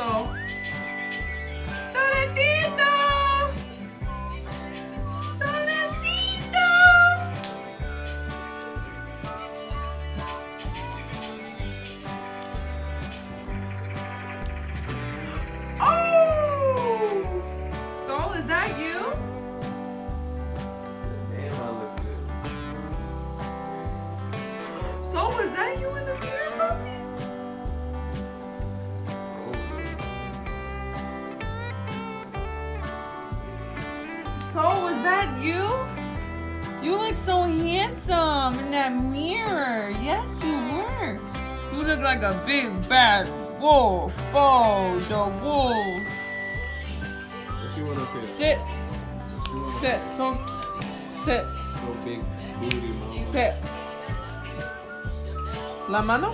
Soul. Solecito. Solecito. Oh! Soul, is that you? Damn, I look good. Soul, is that you in the mirror, puppies? Soul, was that you? You look so handsome in that mirror. Yes, you were. You look like a big bad wolf. Oh, the wolf. What you want up here? Sit. Sit. So, sit. No big booty, mama. Sit. La mano.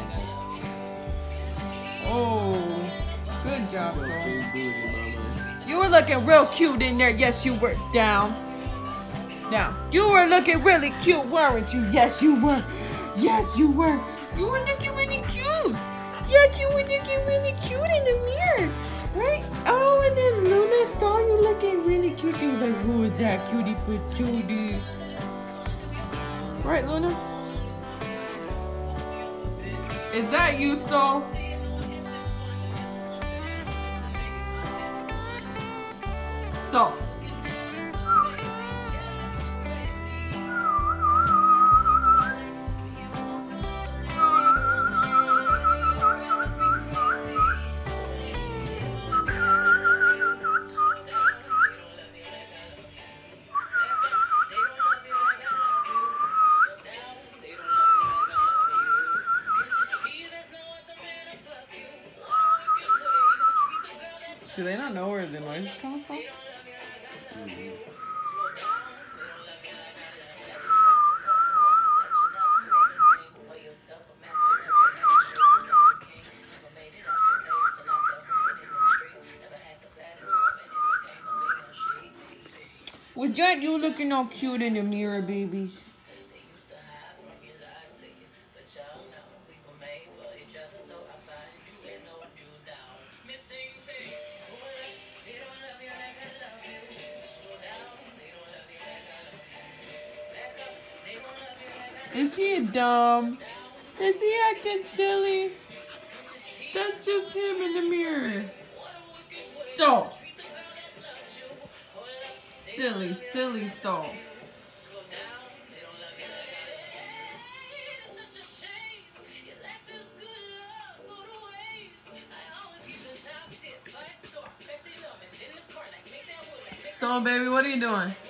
Oh, good job, No girl. big booty, mama. You were looking real cute in there. Yes, you were. Down. Down. You were looking really cute, weren't you? Yes, you were. Yes, you were. You were looking really cute. Yes, you were looking really cute in the mirror. Right? Oh, and then Luna saw you looking really cute. She was like, who is that cutie patootie? Right, Luna? Is that you, Soul? So. Do they not know where the noise is coming from? Was that you looking all cute in the mirror, babies? Is he dumb? Is he acting silly? That's just him in the mirror. So. Silly, silly Soul. So, baby, what are you doing?